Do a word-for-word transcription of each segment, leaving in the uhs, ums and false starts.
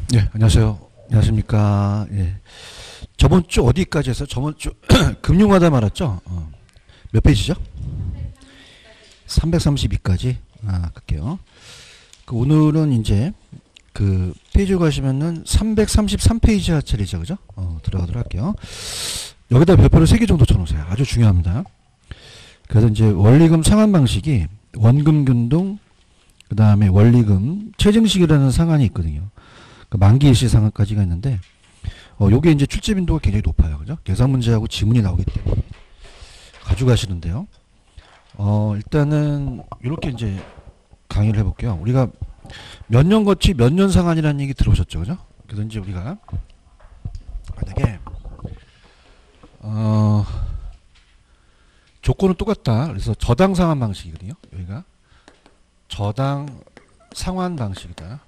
네, 안녕하세요. 안녕하십니까. 예. 저번 주 어디까지 했어요? 저번 주 금융하다 말았죠? 어. 몇 페이지죠? 삼백삼십이까지. 아, 갈게요. 그 오늘은 이제 그 페이지 가시면은 삼백삼십삼 페이지 차례죠, 그죠? 어, 들어가도록 할게요. 여기다 별표를 세 개 정도 쳐놓으세요. 아주 중요합니다. 그래서 이제 원리금 상환 방식이 원금 균등, 그 다음에 원리금 체증식이라는 상한이 있거든요. 그 만기 일시 상한까지가 있는데, 어, 요게 이제 출제 빈도가 굉장히 높아요. 그죠? 계산 문제하고 지문이 나오기 때문에 가져가시는데요. 어, 일단은, 이렇게 이제 강의를 해볼게요. 우리가 몇 년 거치 몇 년 상한이라는 얘기 들어오셨죠. 그죠? 그래서 이제 우리가, 만약에, 어, 조건은 똑같다. 그래서 저당 상환 방식이거든요. 여기가. 저당 상환 방식이다.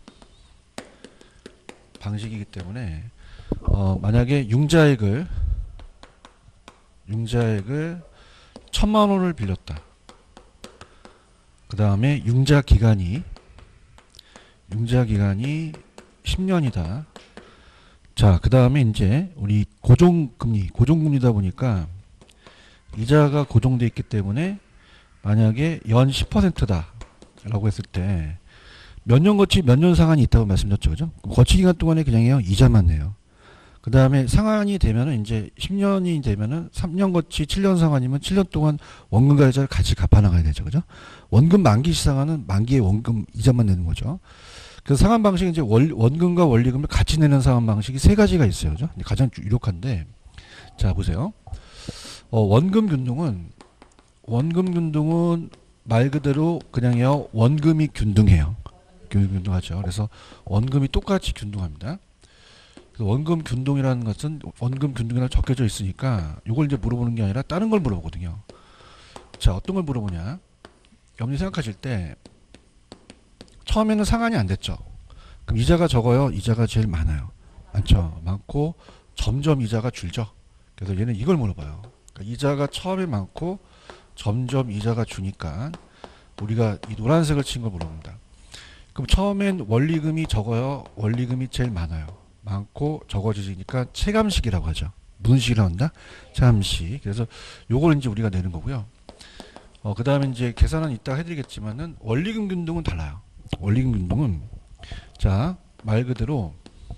방식이기 때문에 어, 만약에 융자액을 융자액을 천만 원을 빌렸다. 그 다음에 융자 기간이 융자 기간이 십 년이다. 자, 그 다음에 이제 우리 고정금리 고정금리다 보니까 이자가 고정돼 있기 때문에 만약에 연 십 퍼센트다 라고 했을 때 몇 년 거치 몇 년 상한이 있다고 말씀드렸죠. 그죠? 거치 기간 동안에 그냥요, 이자만 내요. 그 다음에 상한이 되면은 이제 십 년이 되면은 삼 년 거치 칠 년 상한이면 칠 년 동안 원금과 이자를 같이 갚아나가야 되죠. 그죠? 원금 만기 시상한은 만기에 원금 이자만 내는 거죠. 그래서 상한 방식은 이제 월, 원금과 원리금을 같이 내는 상한 방식이 세 가지가 있어요. 그죠? 가장 유력한데, 자, 보세요. 어, 원금 균등은, 원금 균등은 말 그대로 그냥요, 원금이 균등해요. 균등하죠. 그래서 원금이 똑같이 균등합니다. 원금 균등이라는 것은 원금 균등이라고 적혀져 있으니까 이걸 이제 물어보는 게 아니라 다른 걸 물어보거든요. 자, 어떤 걸 물어보냐? 여러분이 생각하실 때 처음에는 상한이 안 됐죠. 그럼 이자가 적어요? 이자가 제일 많아요? 많죠. 많고 점점 이자가 줄죠. 그래서 얘는 이걸 물어봐요. 그러니까 이자가 처음에 많고 점점 이자가 주니까 우리가 이 노란색을 친 걸 물어봅니다. 그럼 처음엔 원리금이 적어요? 원리금이 제일 많아요? 많고 적어지니까 체감식이라고 하죠. 무슨 식이라고 한다? 체감식. 그래서 요걸 이제 우리가 내는 거고요. 어, 그 다음에 이제 계산은 이따 해드리겠지만은 원리금 균등은 달라요. 원리금 균등은 자, 말 그대로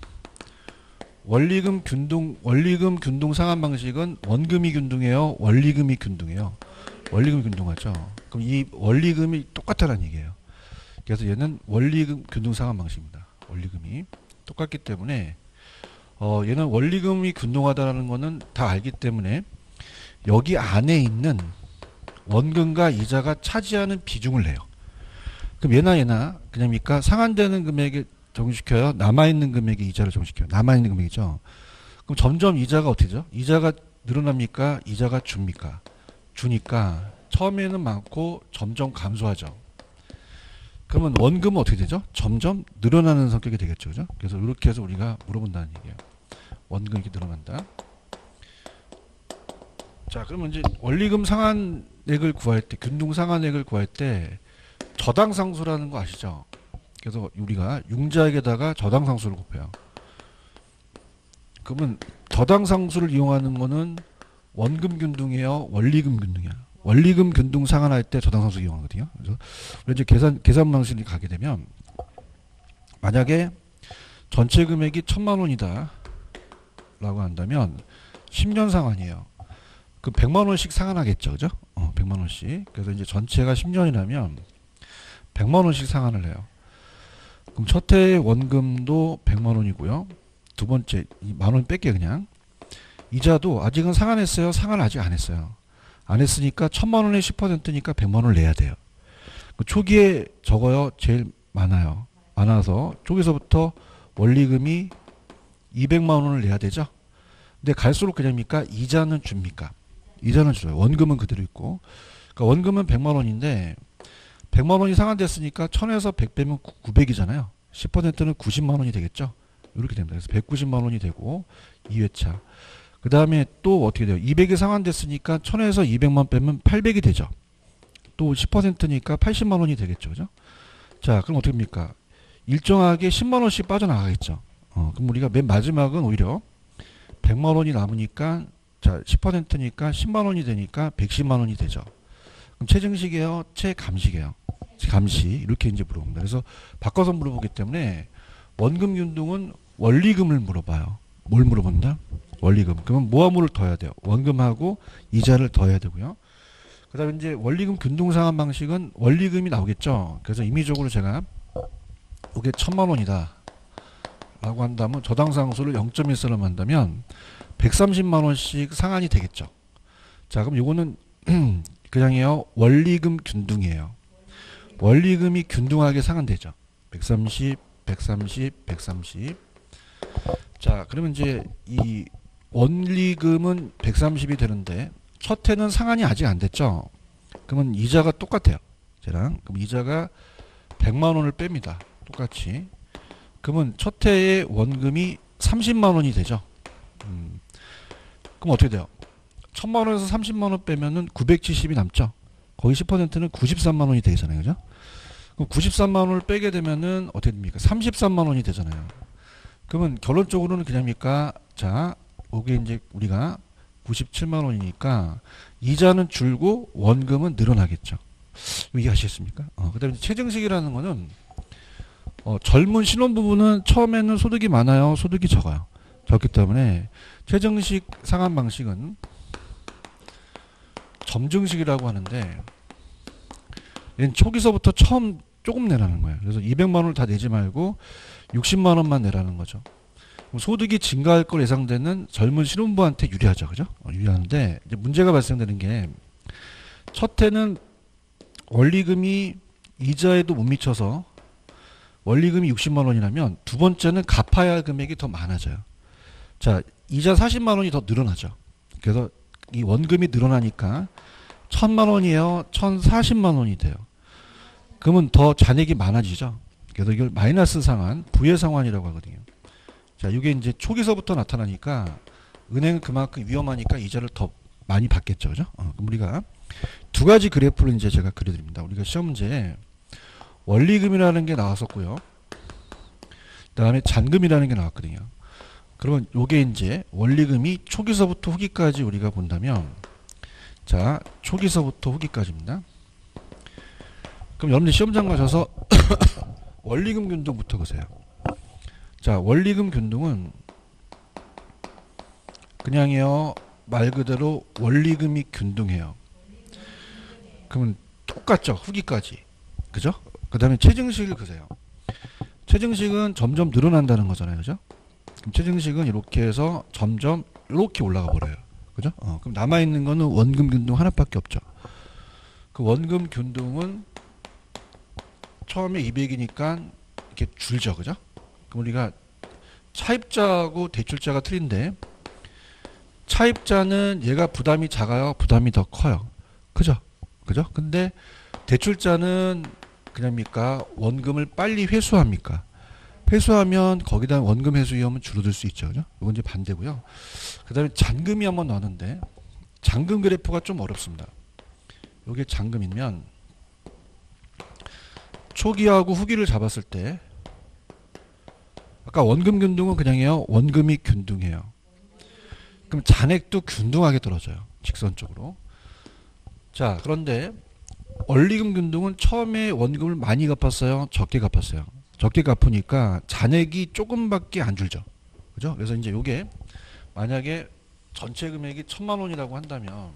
원리금 균등, 원리금 균등 상환 방식은 원금이 균등해요? 원리금이 균등해요? 원리금이 균등하죠. 그럼 이 원리금이 똑같다는 얘기예요. 그래서 얘는 원리금 균등 상환 방식입니다. 원리금이 똑같기 때문에 어, 얘는 원리금이 균등하다는 거는 다 알기 때문에 여기 안에 있는 원금과 이자가 차지하는 비중을 내요. 그럼 얘나 얘나 그냥입니까? 상환되는 금액에 적용시켜요? 남아있는 금액에 이자를 적용시켜요? 남아있는 금액이죠. 그럼 점점 이자가 어떻게 되죠? 이자가 늘어납니까? 이자가 줍니까? 주니까 처음에는 많고 점점 감소하죠. 그러면 원금은 어떻게 되죠? 점점 늘어나는 성격이 되겠죠. 그죠? 그래서 이렇게 해서 우리가 물어본다는 얘기예요. 원금이 이렇게 늘어난다. 자, 그러면 이제 원리금 상환액을 구할 때, 균등 상환액을 구할 때 저당상수라는 거 아시죠? 그래서 우리가 융자액에다가 저당상수를 곱해요. 그러면 저당상수를 이용하는 거는 원금 균등이에요? 원리금 균등이야? 원리금 균등 상환할 때 저당상수 이용하거든요. 그래서 우리 이제 계산 계산 방식이 가게 되면 만약에 전체 금액이 천만 원이다 라고 한다면 십 년 상환이에요. 그럼 백만 원씩 상환하겠죠, 그죠? 어, 백만 원씩. 그래서 이제 전체가 십 년이라면 백만 원씩 상환을 해요. 그럼 첫 해 원금도 백만 원이고요. 두 번째 만 원 뺄게요, 그냥. 이자도 아직은 상환했어요? 상환 아직 안 했어요. 안 했으니까 천만 원에 십 퍼센트니까 백만 원을 내야 돼요. 초기에 적어요. 제일 많아요. 많아서 쪽에서부터 원리금이 이백만 원을 내야 되죠. 근데 갈수록 그냥입니까? 이자는 줍니까? 이자는 줘요. 원금은 그대로 있고. 그러니까 원금은 백만 원인데 백만 원이 상환됐으니까 천에서 백 빼면 구백이잖아요. 십 퍼센트는 구십만 원이 되겠죠. 이렇게 됩니다. 그래서 백구십만 원이 되고 이 회차. 그 다음에 또 어떻게 돼요? 이백이 상환됐으니까 천에서 이백만 빼면 팔백이 되죠. 또 십 퍼센트니까 팔십만 원이 되겠죠. 그죠? 자, 그럼 어떻게 합니까? 일정하게 십만 원씩 빠져나가겠죠. 어, 그럼 우리가 맨 마지막은 오히려 백만 원이 남으니까 자, 십 퍼센트니까 십만 원이 되니까 백십만 원이 되죠. 그럼 최증식이에요? 최감식이에요? 감시. 이렇게 이제 물어봅니다. 그래서 바꿔서 물어보기 때문에 원금 균등은 원리금을 물어봐요. 뭘 물어본다? 원리금. 그러면 모아물을 더해야 돼요. 원금하고 이자를 더해야 되고요. 그 다음에 이제 원리금 균등상환 방식은 원리금이 나오겠죠. 그래서 임의적으로 제가 이게 천만 원이다 라고 한다면 저당상수를 영 점 일 사로 한다면 백삼십만 원씩 상환이 되겠죠. 자, 그럼 요거는 그냥이요 원리금 균등이에요. 원리금이 균등하게 상환되죠. 백삼십, 백삼십, 백삼십. 자, 그러면 이제 이 원리금은 백삼십이 되는데 첫 해는 상환이 아직 안 됐죠. 그러면 이자가 똑같아요. 쟤랑. 그럼 이자가 백만 원을 뺍니다. 똑같이. 그러면 첫 해의 원금이 삼십만 원이 되죠. 음. 그럼 어떻게 돼요? 천만 원에서 삼십만 원 빼면은 구백칠십이 남죠. 거의 십 퍼센트는 구십삼만 원이 되잖아요. 그죠? 그럼 구십삼만 원을 빼게 되면은 어떻게 됩니까? 삼십삼만 원이 되잖아요. 그러면 결론적으로는 그냥입니까? 자, 이게 이제 우리가 구십칠만 원이니까 이자는 줄고 원금은 늘어나겠죠. 이해하시겠습니까? 어, 그 다음에 최증식이라는 거는 어, 젊은 신혼부부는 처음에는 소득이 많아요? 소득이 적어요? 적기 때문에 최증식 상환 방식은 점증식이라고 하는데 얘는 초기서부터 처음 조금 내라는 거예요. 그래서 이백만 원을 다 내지 말고 육십만 원만 내라는 거죠. 소득이 증가할 걸 예상되는 젊은 신혼부한테 유리하죠. 그죠? 어, 유리한데 이제 문제가 발생되는 게 첫 해는 원리금이 이자에도 못 미쳐서 원리금이 육십만 원이라면 두 번째는 갚아야 할 금액이 더 많아져요. 자, 이자 사십만 원이 더 늘어나죠. 그래서 이 원금이 늘어나니까 천만 원이에요. 천사십만 원이 돼요. 그러면 더 잔액이 많아지죠. 그래서 이걸 마이너스 상환, 부의 상환이라고 하거든요. 자, 이게 이제 초기서부터 나타나니까 은행은 그만큼 위험하니까 이자를 더 많이 받겠죠. 그죠? 어, 그럼 우리가 두 가지 그래프를 이제 제가 그려드립니다. 우리가 시험 문제에 원리금이라는 게 나왔었고요. 그 다음에 잔금이라는 게 나왔거든요. 그러면 요게 이제 원리금이 초기서부터 후기까지 우리가 본다면 자, 초기서부터 후기까지입니다. 그럼 여러분들 시험장 가셔서 원리금 균등부터 보세요. 자, 원리금 균등은 그냥이요 말 그대로 원리금이 균등해요. 그러면 똑같죠. 후기까지. 그죠? 그 다음에 최증식을 그세요. 최증식은 점점 늘어난다는 거잖아요. 그죠? 그럼 최증식은 이렇게 해서 점점 이렇게 올라가 버려요. 그죠? 어, 그럼 남아있는 거는 원금 균등 하나밖에 없죠. 그 원금 균등은 처음에 이백이니까 이렇게 줄죠. 그죠? 그럼 우리가 차입자하고 대출자가 틀린데 차입자는 얘가 부담이 작아요? 부담이 더 커요? 그죠? 그죠? 근데 대출자는 그냥입니까? 원금을 빨리 회수합니까? 회수하면 거기다 원금 회수 위험은 줄어들 수 있죠. 그죠? 이건 이제 반대고요. 그 다음에 잔금이 한번 나오는데 잔금 그래프가 좀 어렵습니다. 이게 잔금이면 초기하고 후기를 잡았을 때 아까 원금 균등은 그냥이에요. 원금이 균등해요. 그럼 잔액도 균등하게 떨어져요. 직선적으로. 자, 그런데 원리금 균등은 처음에 원금을 많이 갚았어요? 적게 갚았어요? 적게 갚으니까 잔액이 조금밖에 안 줄죠. 그죠? 그래서 이제 요게 만약에 전체 금액이 천만 원이라고 한다면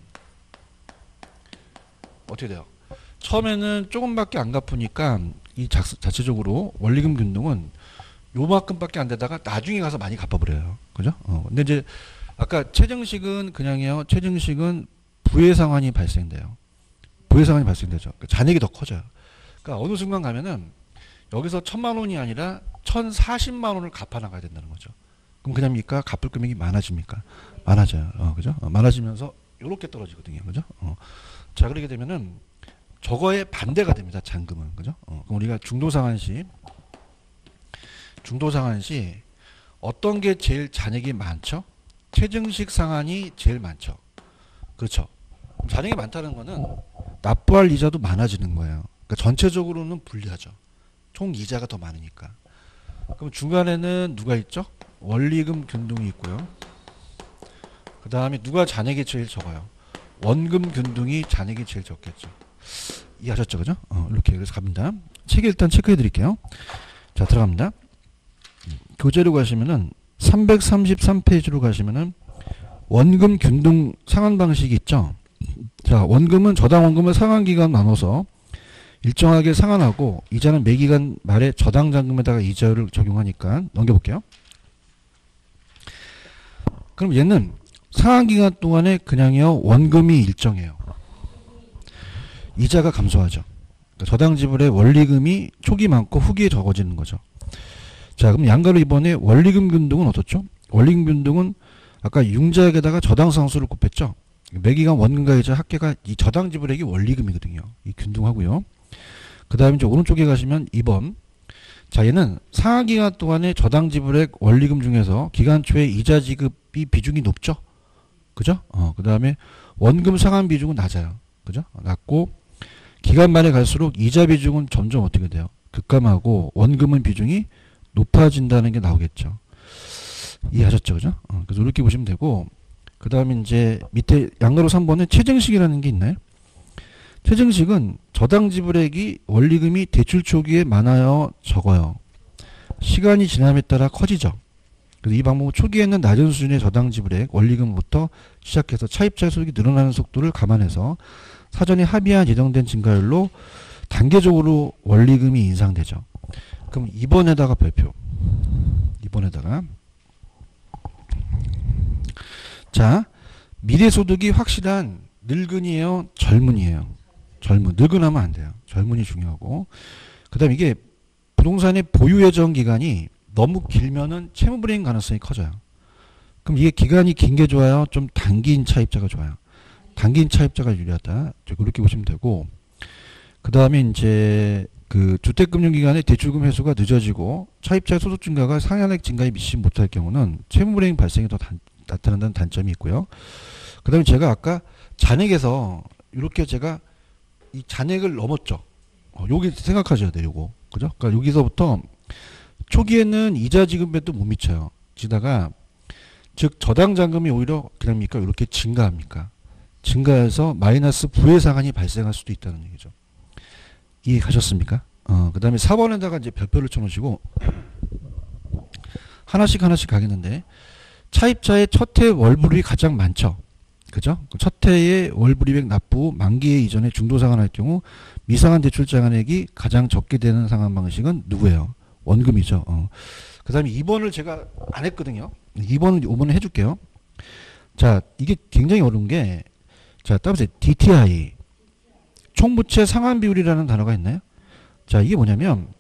어떻게 돼요? 처음에는 조금밖에 안 갚으니까 이 자, 자체적으로 원리금 균등은 요만큼밖에 안 되다가 나중에 가서 많이 갚아버려요. 그죠? 어, 근데 이제 아까 최증식은 그냥이요. 최증식은 부의 상환이 발생돼요. 부의 상환이 발생되죠. 그러니까 잔액이 더 커져요. 그러니까 어느 순간 가면은 여기서 천만 원이 아니라 천사십만 원을 갚아 나가야 된다는 거죠. 그럼 그냥입니까? 갚을 금액이 많아집니까? 많아져요. 어, 그죠? 어, 많아지면서 이렇게 떨어지거든요. 그죠? 어. 자, 그렇게 되면은 저거의 반대가 됩니다. 잔금은. 그죠? 어, 그럼 우리가 중도상환시 중도상환시 어떤 게 제일 잔액이 많죠? 최증식 상환이 제일 많죠. 그렇죠. 잔액이 많다는 거는 납부할 이자도 많아지는 거예요. 그러니까 전체적으로는 불리하죠. 총 이자가 더 많으니까. 그럼 중간에는 누가 있죠? 원리금 균등이 있고요. 그 다음에 누가 잔액이 제일 적어요? 원금 균등이 잔액이 제일 적겠죠. 이해하셨죠? 그죠? 어, 이렇게 그래서 갑니다. 책 일단 체크해 드릴게요. 자, 들어갑니다. 교재로 가시면은 삼백삼십삼 페이지로 가시면은 원금 균등 상환 방식이 있죠. 자, 원금은 저당 원금을 상환 기간 나눠서 일정하게 상환하고 이자는 매기간 말에 저당 잔금에다가 이자를 적용하니까 넘겨볼게요. 그럼 얘는 상환 기간 동안에 그냥요 원금이 일정해요. 이자가 감소하죠. 그러니까 저당 지불의 원리금이 초기 많고 후기에 적어지는 거죠. 자, 그럼 양가로 이번에 원리금 균등은 어떻죠? 원리금 균등은 아까 융자액에다가 저당 상수를 곱했죠. 매기간 원금과 이자 합계가 이 저당 지불액이 원리금이거든요. 이 균등하고요. 그 다음에 이제 오른쪽에 가시면 이 번. 자, 얘는 상환 기간 동안의 저당 지불액 원리금 중에서 기간 초에 이자 지급이 비중이 높죠. 그죠? 어, 그 다음에 원금 상환 비중은 낮아요. 그죠? 낮고 기간 말에 갈수록 이자 비중은 점점 어떻게 돼요? 급감하고 원금은 비중이 높아진다는 게 나오겠죠. 이해하셨죠? 그죠? 어, 그래서 이렇게 보시면 되고, 그 다음에 이제 밑에 양가로 삼 번에 최증식이라는 게 있나요? 최증식은 저당 지불액이 원리금이 대출 초기에 많아요, 적어요. 시간이 지남에 따라 커지죠. 그래서 이 방법은 초기에는 낮은 수준의 저당 지불액 원리금부터 시작해서 차입자 소득이 늘어나는 속도를 감안해서 사전에 합의한 예정된 증가율로 단계적으로 원리금이 인상되죠. 그럼 이 번에다가 별표. 이 번에다가 자, 미래소득이 확실한 늙은이에요? 젊은이에요? 젊은. 늙은하면 안 돼요. 젊은이 중요하고. 그 다음 이게 부동산의 보유 예정 기간이 너무 길면은 채무불이행 가능성이 커져요. 그럼 이게 기간이 긴 게 좋아요? 좀 단기인 차입자가 좋아요? 단기인 차입자가 유리하다. 그렇게 보시면 되고. 그 다음에 이제 그 주택금융기관의 대출금 회수가 늦어지고 차입자의 소득 증가가 상한액 증가에 미치지 못할 경우는 채무불이행 발생이 더 단, 나타난다는 단점이 있고요. 그 다음에 제가 아까 잔액에서 이렇게 제가 이 잔액을 넘었죠. 어, 여기 생각하셔야 돼요. 요거. 그죠? 그러니까 여기서부터 초기에는 이자 지급에도 못 미쳐요. 지다가 즉 저당 잔금이 오히려 그럽니까? 이렇게 증가합니까? 증가해서 마이너스 부의 상한이 발생할 수도 있다는 얘기죠. 이해가셨습니까? 어, 그 다음에 사 번에다가 이제 별표를 쳐놓으시고 하나씩 하나씩 가겠는데 차입자의 첫해 월불입이 가장 많죠. 그죠? 첫 해의 월불입액 납부 후 만기에 이전에 중도상환할 경우 미상환 대출 잔액이 가장 적게 되는 상환 방식은 누구예요? 원금이죠. 어. 그 다음에 이 번을 제가 안 했거든요. 이 번은 이번에 해줄게요. 자, 이게 굉장히 어려운 게, 자, 따라서 디티아이. 총부채 상환 비율이라는 단어가 있나요? 자, 이게 뭐냐면,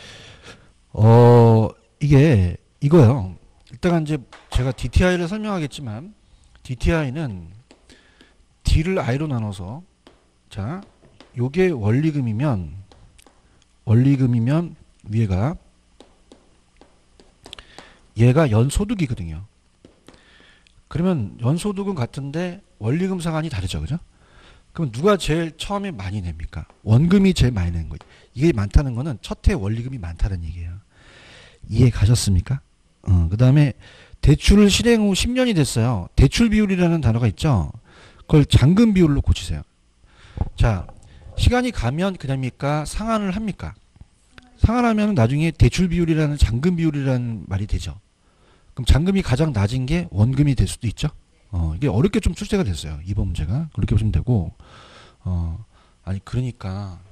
어, 이게 이거요. 일단 이제 제가 디티아이를 설명하겠지만, 디티아이는 D를 I로 나눠서, 자, 요게 원리금이면, 원리금이면 위에가 얘가 연소득이거든요. 그러면 연소득은 같은데 원리금 상환이 다르죠. 그죠? 그럼 누가 제일 처음에 많이 냅니까? 원금이 제일 많이 내는 거예요. 이게 많다는 거는 첫해 원리금이 많다는 얘기예요. 이해 가셨습니까? 어, 그 다음에 대출을 실행 후 십 년이 됐어요. 대출 비율이라는 단어가 있죠. 그걸 잔금 비율로 고치세요. 자, 시간이 가면 그냥입니까? 상환을 합니까? 상환하면 나중에 대출 비율이라는 잔금 비율이라는 말이 되죠. 그럼 잔금이 가장 낮은 게 원금이 될 수도 있죠. 어, 이게 어렵게 좀 출제가 됐어요. 이번 문제가. 그렇게 보시면 되고, 어, 아니, 그러니까,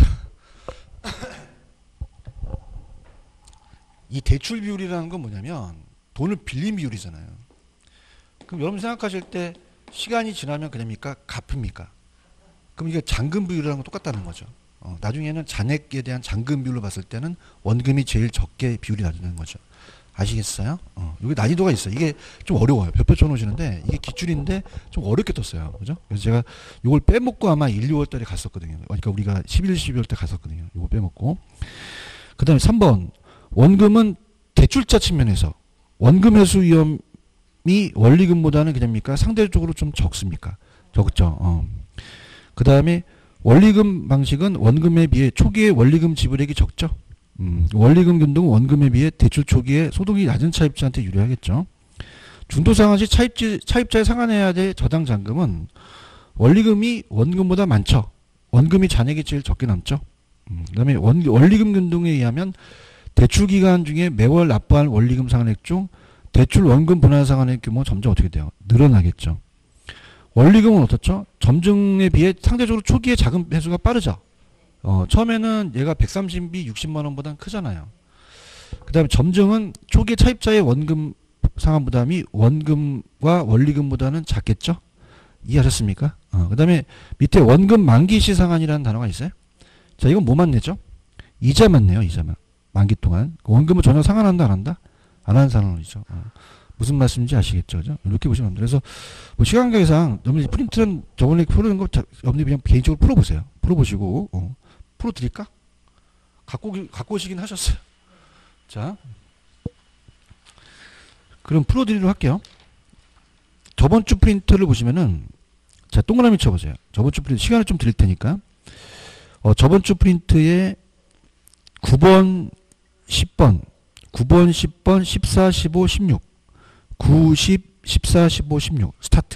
이 대출 비율이라는 건 뭐냐면, 돈을 빌린 비율이잖아요. 그럼 여러분 생각하실 때, 시간이 지나면 그냥입니까? 갚습니까? 그럼 이게 잔금 비율이랑 똑같다는 거죠. 어, 나중에는 잔액에 대한 잔금 비율로 봤을 때는 원금이 제일 적게 비율이 낮는 거죠. 아시겠어요? 어, 여기 난이도가 있어요. 이게 좀 어려워요. 별표 쳐놓으시는데 이게 기출인데 좀 어렵게 떴어요. 그죠? 그래서 제가 이걸 빼먹고 아마 일, 이월 달에 갔었거든요. 그러니까 우리가 십일, 십이월 때 갔었거든요. 이거 빼먹고. 그 다음에 삼 번. 원금은 대출자 측면에서 원금 회수 위험이 원리금보다는 그냥입니까? 상대적으로 좀 적습니까? 적죠. 어. 그 다음에 원리금 방식은 원금에 비해 초기에 원리금 지불액이 적죠. 음, 원리금 균등은 원금에 비해 대출 초기에 소득이 낮은 차입자한테 유리하겠죠. 중도상환시 차입지, 차입자에 상환해야 될 저당 잔금은 원리금이 원금보다 많죠. 원금이 잔액이 제일 적게 남죠. 음, 그 다음에 원, 원리금 균등에 의하면 대출 기간 중에 매월 납부할 원리금 상환액 중 대출 원금 분할 상환액 규모 점점 어떻게 돼요? 늘어나겠죠. 원리금은 어떻죠? 점증에 비해 상대적으로 초기에 자금 회수가 빠르죠. 어, 처음에는 얘가 백삼십이 육십만 원보다는 크잖아요. 그 다음에 점증은 초기에 차입자의 원금 상환 부담이 원금과 원리금보다는 작겠죠? 이해하셨습니까? 어, 그 다음에 밑에 원금 만기 시 상환이라는 단어가 있어요. 자, 이건 뭐만 내죠? 이자만 내요, 이자만. 만기 동안. 원금은 전혀 상환한다, 안 한다? 안 하는 상황이죠. 어. 무슨 말씀인지 아시겠죠? 그죠? 이렇게 보시면 됩니다. 그래서 뭐 시간 관계상 여러분이 프린트는 저번에 풀는 거 여러분이 그냥 개인적으로 풀어보세요. 풀어보시고 어. 풀어드릴까? 갖고, 갖고 오시긴 하셨어요. 자, 그럼 풀어드리도록 할게요. 저번 주 프린트를 보시면은 자, 동그라미 쳐보세요. 저번 주 프린트 시간을 좀 드릴 테니까 어, 저번 주 프린트에 구 번, 십 번 구 번, 십 번, 십사, 십오, 십육 구, 십, 십사, 십오, 십육 스타트.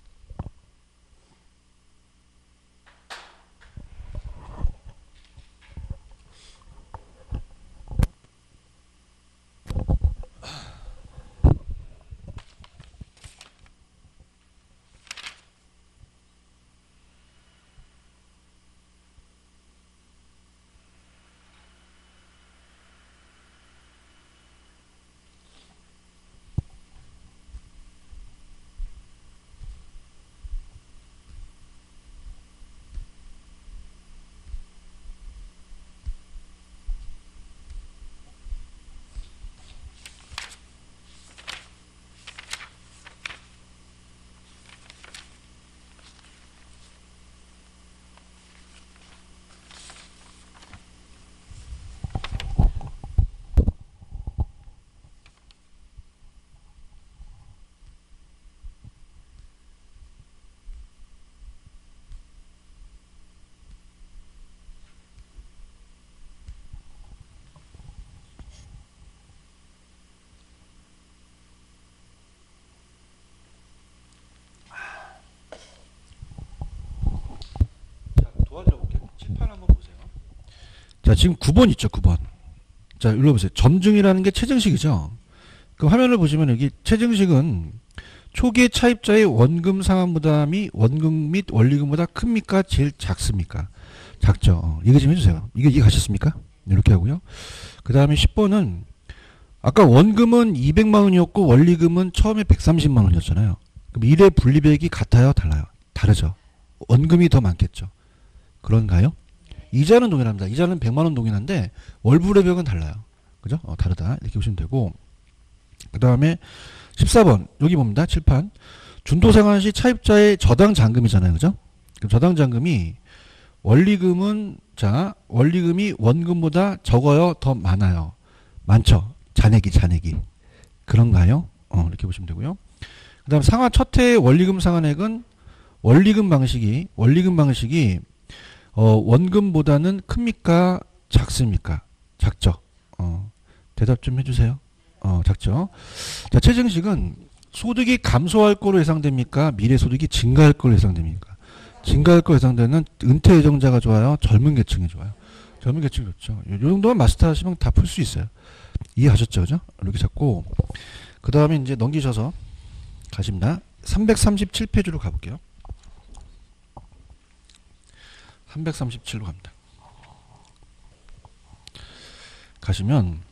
자, 지금 구 번 있죠, 구 번. 자, 눌러보세요. 점증이라는 게 최증식이죠. 그 화면을 보시면 여기 최증식은 초기의 차입자의 원금 상환 부담이 원금 및 원리금보다 큽니까? 제일 작습니까? 작죠. 어, 이거 좀 해주세요. 이게 이해가셨습니까? 이렇게 하고요. 그 다음에 십 번은 아까 원금은 이백만 원이었고 원리금은 처음에 백삼십만 원이었잖아요. 그럼 일의 분리배액이 같아요? 달라요? 다르죠. 원금이 더 많겠죠. 그런가요? 이자는 동일합니다. 이자는 백만 원 동일한데 월불회벽은 달라요. 그죠? 어, 다르다. 이렇게 보시면 되고 그 다음에 십사 번 여기 봅니다. 칠판 준도상환 시 차입자의 저당 잔금이잖아요. 그죠? 그럼 저당 잔금이 원리금은 자 원리금이 원금보다 적어요? 더 많아요? 많죠. 잔액이 잔액이 그런가요? 어, 이렇게 보시면 되고요. 그 다음 상환 첫 해의 원리금 상환액은 원리금 방식이 원리금 방식이 어, 원금보다는 큽니까? 작습니까? 작죠. 어, 대답 좀 해주세요. 어, 작죠. 자, 최증식은 소득이 감소할 거로 예상됩니까? 미래 소득이 증가할 거로 예상됩니까? 증가할 거로 예상되는 은퇴 예정자가 좋아요? 젊은 계층이 좋아요? 젊은 계층이 좋죠. 이 정도만 마스터 하시면 다 풀 수 있어요. 이해하셨죠? 그죠? 이렇게 잡고 그 다음에 이제 넘기셔서 가십니다. 삼백삼십칠 페이지로 가볼게요. 삼백삼십칠로 갑니다. 가시면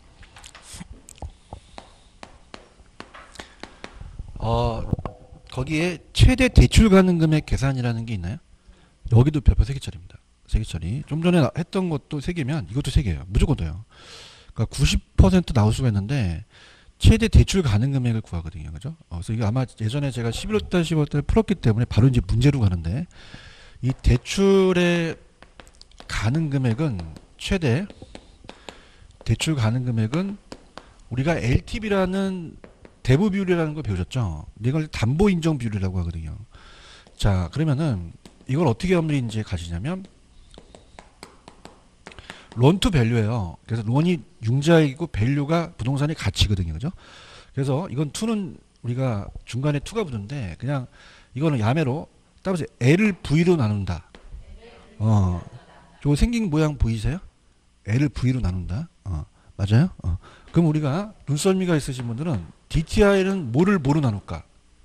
어, 거기에 최대 대출 가능 금액 계산이라는 게 있나요? 여기도 별표 세 개짜리입니다. 세 개짜리. 좀 전에 했던 것도 세 개면 이것도 세 개예요. 무조건 더요. 그러니까 구십 퍼센트 나올 수가 있는데 최대 대출 가능 금액을 구하거든요. 그죠? 어, 그래서 이거 아마 예전에 제가 십일월 달, 십이월 달 풀었기 때문에 바로 이제 문제로 가는데 이 대출의 가능 금액은 최대 대출 가능 금액은 우리가 엘티브이라는 대부 비율이라는 걸 배우셨죠? 이걸 담보 인정 비율이라고 하거든요. 자, 그러면은 이걸 어떻게 여러분들이 이제 가시냐면 론 투 밸류예요. 그래서 론이 융자이고 밸류가 부동산의 가치거든요. 그죠? 그래서 이건 투는 우리가 중간에 투가 붙는데 그냥 이거는 야매로 따라서 L을 V로 나눈다. 어. 저거 생긴 모양 보이세요? L을 V로 나눈다. 어. 맞아요? 어. 그럼 우리가 눈썰미가 있으신 분들은 디티아이는 뭐를 뭐로 나눌까?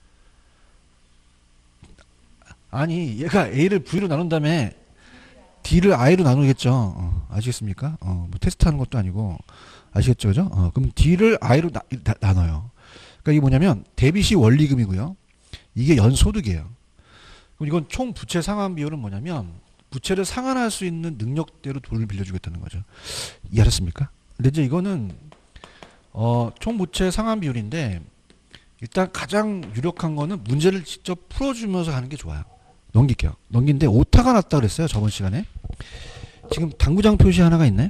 아니 얘가 A를 V로 나눈 다음에 D를 I로 나누겠죠. 어. 아시겠습니까? 어. 뭐 테스트하는 것도 아니고 아시겠죠? 그죠? 어. 그럼 D를 I로 나, 나, 나눠요. 그러니까 이게 뭐냐면 데빗이 원리금이고요. 이게 연소득이에요. 그럼 이건 총 부채 상환 비율은 뭐냐면 부채를 상환할 수 있는 능력대로 돈을 빌려주겠다는 거죠. 이해하셨습니까? 근데 이제 이거는 어, 총 부채 상환 비율인데 일단 가장 유력한 거는 문제를 직접 풀어주면서 하는 게 좋아요. 넘길게요. 넘긴데 오타가 났다 그랬어요. 저번 시간에. 지금 당구장 표시 하나가 있네.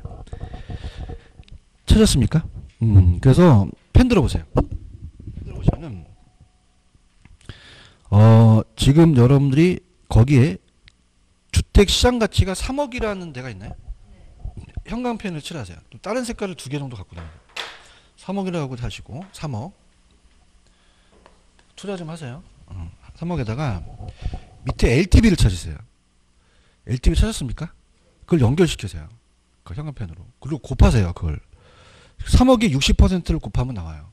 찾았습니까? 음, 그래서 펜 들어보세요. 펜 들어보시면은 어, 지금 여러분들이 거기에 주택 시장 가치가 삼억이라는 데가 있나요? 형광펜을 칠하세요. 다른 색깔을 두 개 정도 갖고 다니세요. 삼억이라고 하시고 삼억 투자 좀 하세요. 어, 삼억에다가 밑에 엘티비를 찾으세요. 엘티비 찾았습니까? 그걸 연결시키세요. 그 형광펜으로. 그리고 곱하세요. 그걸. 삼억에 육십 퍼센트를 곱하면 나와요.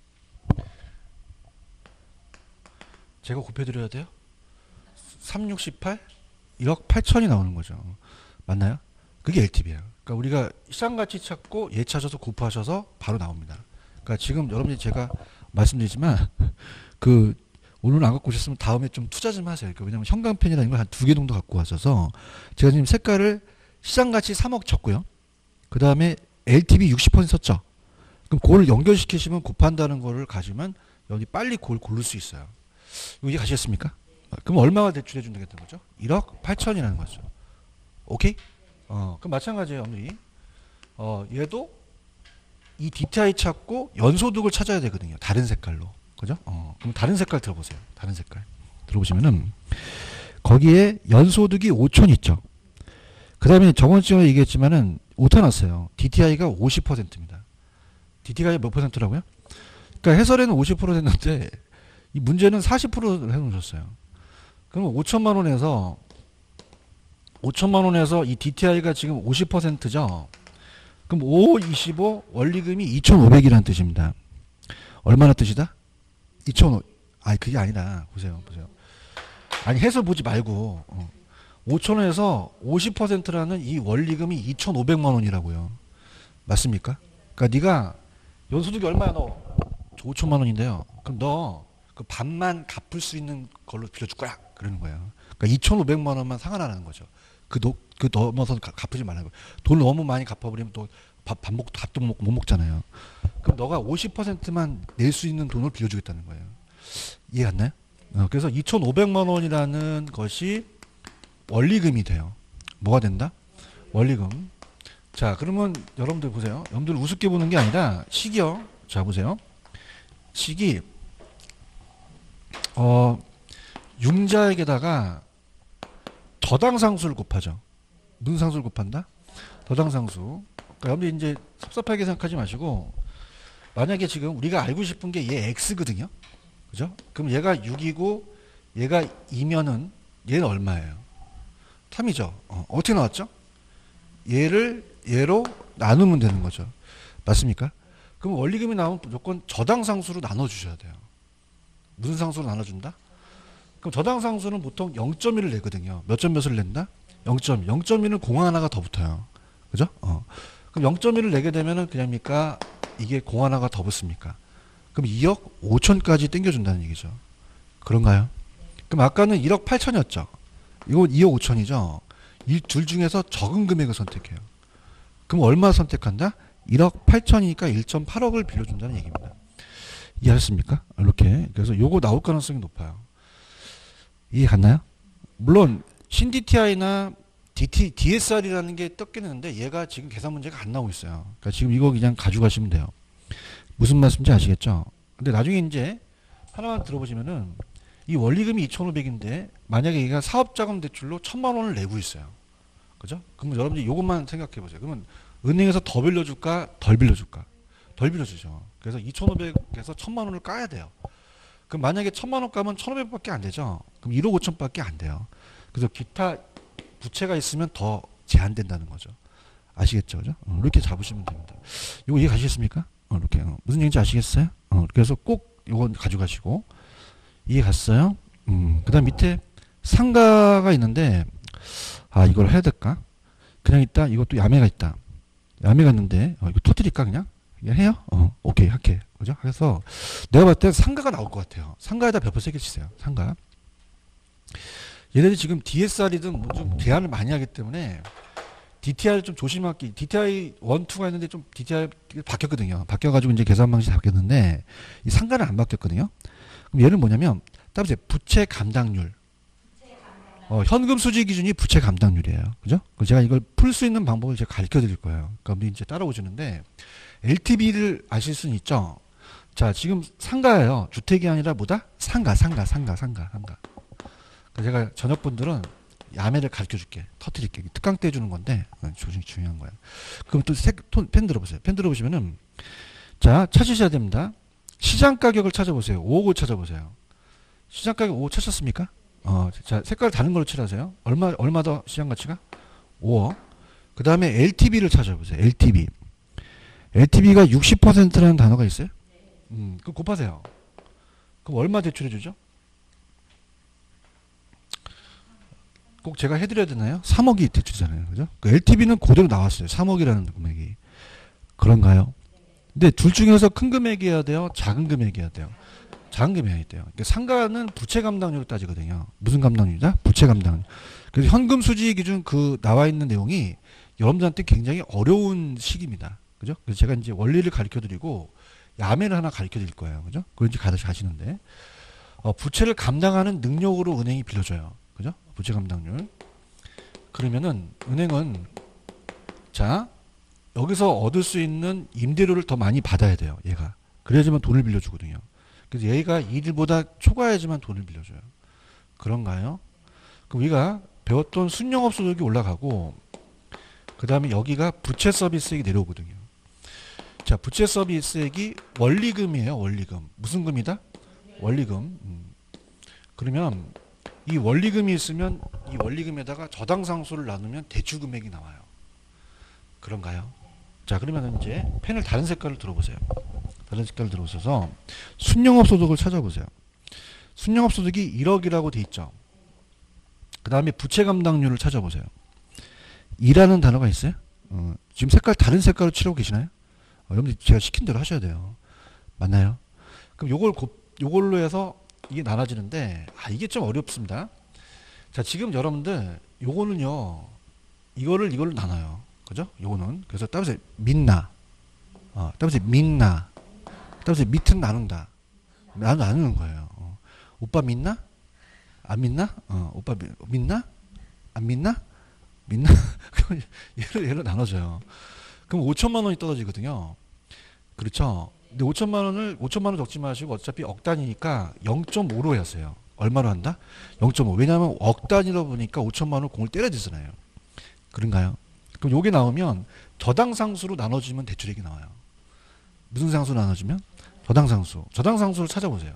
제가 곱해드려야 돼요? 삼, 육, 십팔? 일억 팔천이 나오는 거죠. 맞나요? 그게 엘티비예요. 그러니까 우리가 시장가치 찾고 얘 찾아서 곱하셔서 바로 나옵니다. 그러니까 지금 여러분이 제가 말씀드리지만 그 오늘 안 갖고 오셨으면 다음에 좀 투자 좀 하세요. 그러니까 왜냐면 형광펜이라는 걸 한 두 개 정도 갖고 와셔서 제가 지금 색깔을 시장가치 삼억 쳤고요. 그 다음에 엘티비 육십 퍼센트 썼죠. 그럼 그걸 연결시키시면 곱한다는 거를 가지면 여기 빨리 그걸 고를 수 있어요. 이해 가시겠습니까? 그럼 얼마가 대출해 준다는 거죠? 일억 팔천이라는 거죠. 오케이? 어, 그럼 마찬가지예요, 여러분들이. 어, 얘도 이 디티아이 찾고 연소득을 찾아야 되거든요. 다른 색깔로. 그죠? 어, 그럼 다른 색깔 들어보세요. 다른 색깔. 들어보시면은 거기에 연소득이 오천 있죠. 그 다음에 저번 주에 얘기했지만은 오타 났어요. 디티아이가 오십 퍼센트입니다. 디티아이가 몇 퍼센트라고요? 그러니까 해설에는 오십 퍼센트 됐는데 이 문제는 사십 퍼센트를 해놓으셨어요. 그럼 오천만 원에서 오천만 원에서 이 디티아이가 지금 오십 퍼센트죠. 그럼 오, 이십오 원리금이 이천오백이라는 뜻입니다. 얼마나 뜻이다? 이천오백. 아니 그게 아니라 보세요. 보세요. 아니 해설 보지 말고 어. 오천 원에서 오십 퍼센트라는 이 원리금이 이천오백만 원이라고요. 맞습니까? 그러니까 네가 연소득이 얼마야 너? 오천만 원인데요. 그럼 너 그 반만 갚을 수 있는 걸로 빌려줄 거야. 그러는 거예요. 그러니까 이천오백만 원만 상환하라는 거죠. 그, 노, 그 넘어서 갚지 말라고. 돈 너무 많이 갚아버리면 또 밥, 밥 먹고 밥도 못, 못 먹잖아요. 그럼 너가 오십 퍼센트만 낼 수 있는 돈을 빌려주겠다는 거예요. 이해 갔나요? 어, 그래서 이천오백만 원이라는 것이 원리금이 돼요. 뭐가 된다? 원리금. 자, 그러면 여러분들 보세요. 여러분들 우습게 보는 게 아니라 식이요. 자, 보세요. 식이 어, 융자에게다가 더당상수를 곱하죠. 무슨 상수를 곱한다? 더당상수. 그러니까 여러분들 이제 섭섭하게 생각하지 마시고 만약에 지금 우리가 알고 싶은 게 얘 X거든요. 그죠? 그럼 얘가 육이고 얘가 이면은 얘는 얼마예요? 삼이죠. 어, 어떻게 나왔죠? 얘를 얘로 나누면 되는 거죠. 맞습니까? 그럼 원리금이 나오면 무조건 저당상수로 나눠주셔야 돼요. 무슨 상수로 나눠준다? 그럼 저당상수는 보통 영 점 일을 내거든요. 몇 점 몇을 낸다? 영 점 일. 영 점 일은 공 하나가 더 붙어요. 그죠? 어. 그럼 영 점 일을 내게 되면은 그냥입니까? 이게 공 하나가 더 붙습니까? 그럼 이억 오천까지 땡겨준다는 얘기죠. 그런가요? 그럼 아까는 일억 팔천이었죠. 이거 이억 오천이죠. 이 둘 중에서 적은 금액을 선택해요. 그럼 얼마 선택한다? 일억 팔천이니까 일 점 팔억을 빌려준다는 얘기입니다. 이해하셨습니까? 이렇게. 그래서 요거 나올 가능성이 높아요. 이해 갔나요? 물론 신디티아이나 디티, 디에스알이라는 게 떴긴 했는데 얘가 지금 계산 문제가 안 나오고 있어요. 그러니까 지금 이거 그냥 가져가시면 돼요. 무슨 말씀인지 아시겠죠? 근데 나중에 이제 하나만 들어보시면은 이 원리금이 이천오백인데 만약에 얘가 사업자금 대출로 천만 원을 내고 있어요. 그죠? 그러면 여러분들이 이것만 생각해 보세요. 그러면 은행에서 더 빌려줄까? 덜 빌려줄까? 덜 빌려주죠. 그래서 이천오백에서 천만 원을 까야 돼요. 그럼 만약에 천만 원 까면 천오백밖에 안 되죠. 그럼 일억 오천밖에 안 돼요. 그래서 기타 부채가 있으면 더 제한된다는 거죠. 아시겠죠? 그죠? 어, 이렇게 잡으시면 됩니다. 이거 이해 가시겠습니까? 어, 이렇게. 어, 무슨 얘기인지 아시겠어요? 어, 그래서 꼭 이건 가져가시고. 이해 갔어요? 음, 그 다음 밑에 상가가 있는데, 아, 이걸 해야 될까? 그냥 있다? 이것도 야매가 있다. 야매가 있는데, 어, 이거 터뜨릴까, 그냥? 그냥 해요? 어, 오케이, 할게. 그죠? 그래서 내가 봤을 때 상가가 나올 것 같아요. 상가에다 몇 번 세게 치세요. 상가. 얘네들이 지금 디에스알이든 뭐 좀 제한을 많이 하기 때문에 디티아이를 좀 조심하기. 디티아이 일, 이가 있는데 좀 디티아이 바뀌었거든요. 바뀌어가지고 이제 계산 방식이 바뀌었는데 이 상가는 안 바뀌었거든요. 그럼 얘는 뭐냐면 따라서 부채 감당률. 어, 현금 수지 기준이 부채 감당률이에요. 그죠? 제가 이걸 풀 수 있는 방법을 제가 가르쳐 드릴 거예요. 그럼 이제 따라오시는데 엘티브이를 아실 수는 있죠. 자, 지금 상가예요. 주택이 아니라 뭐다? 상가, 상가, 상가, 상가, 상가. 제가 저녁 분들은 야매를 가르쳐 줄게. 터뜨릴게. 특강 때 주는 건데, 조금 중요한 거야. 그럼 또 색, 톤, 펜 들어보세요. 펜 들어보시면은, 자, 찾으셔야 됩니다. 시장 가격을 찾아보세요. 오억을 찾아보세요. 시장 가격 오억 찾았습니까? 어, 자, 색깔 다른 걸로 칠하세요. 얼마, 얼마 더 시장 가치가? 오억. 그 다음에 엘티브이를 찾아보세요. 엘티브이. 엘티브이가 육십 퍼센트라는 단어가 있어요? 음, 그럼 곱하세요. 그럼 얼마 대출해 주죠? 꼭 제가 해드려야 되나요? 삼억이 대출이잖아요. 그죠? 그 엘티브이는 그대로 나왔어요. 삼억이라는 금액이. 그런가요? 근데 둘 중에서 큰 금액이어야 돼요? 작은 금액이어야 돼요? 작은 금액이 돼요. 그러니까 상가는 부채 감당률을 따지거든요. 무슨 감당률이다? 부채 감당률. 그래서 현금 수지 기준 그 나와 있는 내용이 여러분들한테 굉장히 어려운 시기입니다. 그죠? 그래서 제가 이제 원리를 가르쳐 드리고 야매를 하나 가르쳐 드릴 거예요. 그죠? 그걸 이제 가르쳐 가시는데, 어, 부채를 감당하는 능력으로 은행이 빌려줘요. 그죠? 부채 감당률. 그러면은 은행은 자, 여기서 얻을 수 있는 임대료를 더 많이 받아야 돼요. 얘가. 그래야지만 돈을 빌려주거든요. 그래서 얘가 일보다 초과해야지만 돈을 빌려줘요. 그런가요? 그럼 우리가 배웠던 순영업 소득이 올라가고 그 다음에 여기가 부채 서비스액이 내려오거든요. 자, 부채 서비스액이 원리금이에요. 원리금. 무슨 금이다? 원리금. 음. 그러면 이 원리금이 있으면 이 원리금에다가 저당상수를 나누면 대출금액이 나와요. 그런가요? 자, 그러면 이제 펜을 다른 색깔을 들어보세요. 다른 색깔을 들어보셔서 순영업 소득을 찾아보세요. 순영업 소득이 일억이라고 돼 있죠. 그 다음에 부채 감당률을 찾아보세요. 이라는 단어가 있어요? 어, 지금 색깔 다른 색깔로 칠하고 계시나요? 어, 여러분들 제가 시킨 대로 하셔야 돼요. 맞나요? 그럼 요걸 곱, 요걸로 해서 이게 나눠지는데, 아, 이게 좀 어렵습니다. 자, 지금 여러분들 요거는요, 이거를 이걸로 나눠요. 그죠? 요거는. 그래서 따라서 민나, 어, 따라서 민나, 따라서 밑은 나눈다. 나누, 나누는 거예요. 어. 오빠 믿나? 안 믿나? 어, 오빠 미, 믿나? 안 믿나? 믿나? 그럼 얘를, 얘를 나눠줘요. 그럼 오천만 원이 떨어지거든요. 그렇죠? 근데 오천만 원을, 오천만 원 적지 마시고 어차피 억 단위니까 영 점 오로 하세요. 얼마로 한다? 영 점 오. 왜냐하면 억 단위로 보니까 오천만 원 공을 때려야 되잖아요. 그런가요? 그럼 요게 나오면 저당상수로 나눠주면 대출액이 나와요. 무슨 상수로 나눠주면? 저당상수. 저당상수를 찾아보세요.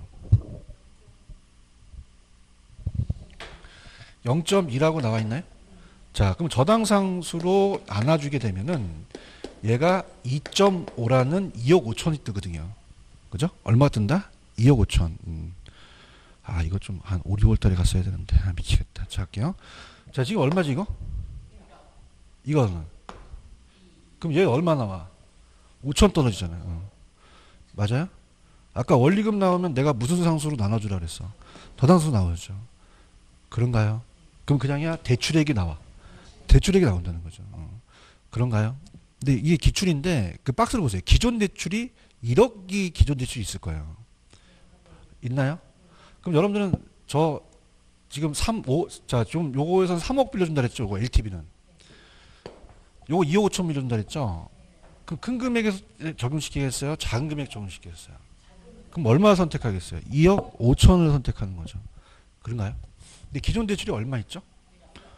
영 점 이라고 나와 있나요? 자, 그럼 저당상수로 나눠주게 되면은 얘가 이 점 오라는 이억 오천이 뜨거든요. 그죠? 얼마 뜬다? 이억 오천. 음. 아, 이거 좀 한 오, 유월 달에 갔어야 되는데. 아, 미치겠다. 자, 할게요. 자, 지금 얼마지, 이거? 이거는. 그럼 얘 얼마 나와? 오천 떨어지잖아요. 어. 맞아요? 아까 원리금 나오면 내가 무슨 상수로 나눠주라 그랬어? 저당수 나오죠. 그런가요? 그럼 그냥이야 대출액이 나와. 대출액이 나온다는 거죠. 어. 그런가요? 근데 이게 기출인데 그 박스를 보세요. 기존 대출이 일억이 기존 대출이 있을 거예요. 있나요? 그럼 여러분들은 저 지금 삼, 오, 자, 좀 요거에선 삼억 빌려준다 그랬죠. 요거 엘티브이는. 요거 이억 오천 빌려준다 그랬죠. 그럼 큰 금액에서 적용시키겠어요? 작은 금액 적용시키겠어요? 그럼 얼마 선택하겠어요? 이억 오천을 선택하는 거죠. 그런가요? 근데 기존 대출이 얼마 있죠?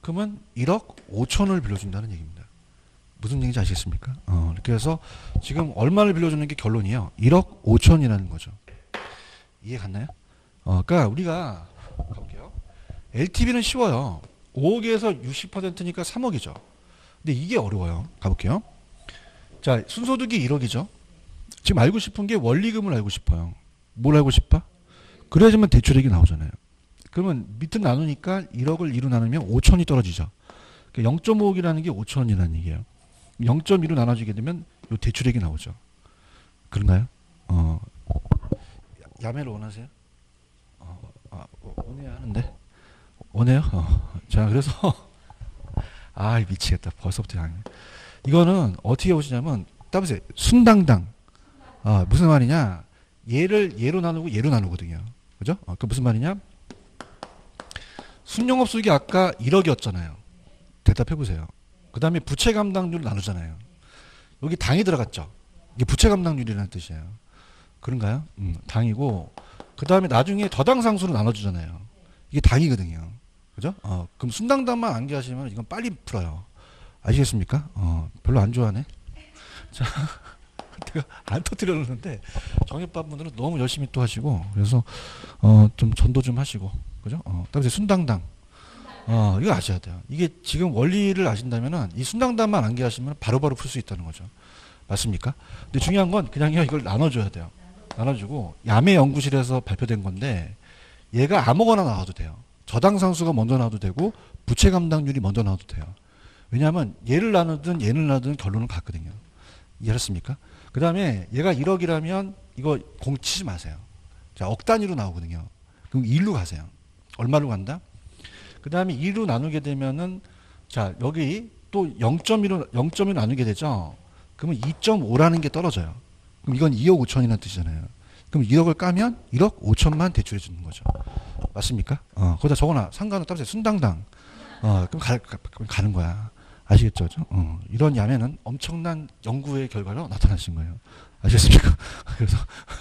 그러면 일억 오천을 빌려준다는 얘기입니다. 무슨 얘기인지 아시겠습니까? 어, 이렇게 해서 지금 얼마를 빌려주는 게 결론이에요. 일억 오천이라는 거죠. 이해 갔나요? 어, 그러니까 우리가 가볼게요. 엘티브이는 쉬워요. 오억에서 육십 퍼센트니까 삼억이죠. 근데 이게 어려워요. 가볼게요. 자, 순소득이 일억이죠. 지금 알고 싶은 게 원리금을 알고 싶어요. 뭘 알고 싶어? 그래야지만 대출액이 나오잖아요. 그러면 밑을 나누니까 일억을 이로 나누면 오천이 떨어지죠. 그러니까 영 점 오억이라는 게 오천이라는 얘기예요. 영 점 이로 나눠지게 되면 요 대출액이 나오죠. 그런가요? 어, 야매를 원하세요? 어, 아, 원해야 하는데 원해요? 어. 자, 그래서 아 미치겠다. 벌써부터 양해. 이거는 어떻게 오시냐면 따보세요. 순당당. 아, 무슨 말이냐? 얘를 얘로 나누고 얘로 나누거든요. 그죠? 어, 그 무슨 말이냐? 순영업수익이 아까 일억이었잖아요. 대답해 보세요. 그 다음에 부채 감당률 나누잖아요. 여기 당이 들어갔죠. 이게 부채 감당률이라는 뜻이에요. 그런가요? 음, 당이고 그 다음에 나중에 더당상수로 나눠주잖아요. 이게 당이거든요. 그죠? 어, 그럼 순당당만 암기하시면 이건 빨리 풀어요. 아시겠습니까? 어, 별로 안 좋아하네. 자, 내가 안 터뜨려 놓는데 정협반 분들은 너무 열심히 또 하시고 그래서 어, 좀 전도 좀 하시고 그죠? 어, 그다음에 순당당. 어, 이거 아셔야 돼요. 이게 지금 원리를 아신다면은 이 순당당만 암기하시면 바로바로 풀 수 있다는 거죠. 맞습니까? 근데 중요한 건 그냥요 이걸 나눠줘야 돼요. 나눠주고 야매 연구실에서 발표된 건데 얘가 아무거나 나와도 돼요. 저당상수가 먼저 나와도 되고 부채 감당률이 먼저 나와도 돼요. 왜냐하면 얘를 나누든 얘를 나누든 결론은 같거든요. 이해하셨습니까? 그 다음에 얘가 일억이라면 이거 공 치지 마세요. 자, 억 단위로 나오거든요. 그럼 일로 가세요. 얼마로 간다? 그 다음에 이로 나누게 되면은 자 여기 또 영 점 일로 영 점 일로 나누게 되죠. 그러면 이 점 오라는 게 떨어져요. 그럼 이건 이억 오천이라는 뜻이잖아요. 그럼 일억을 까면 일억 오천만 대출해 주는 거죠. 맞습니까? 어, 거기다 적어놔. 상관은 따로 순당당. 어, 그럼 가, 가, 가는 거야. 아시겠죠? 어, 이런 야매는 엄청난 연구의 결과로 나타나신 거예요. 아시겠습니까? 그래서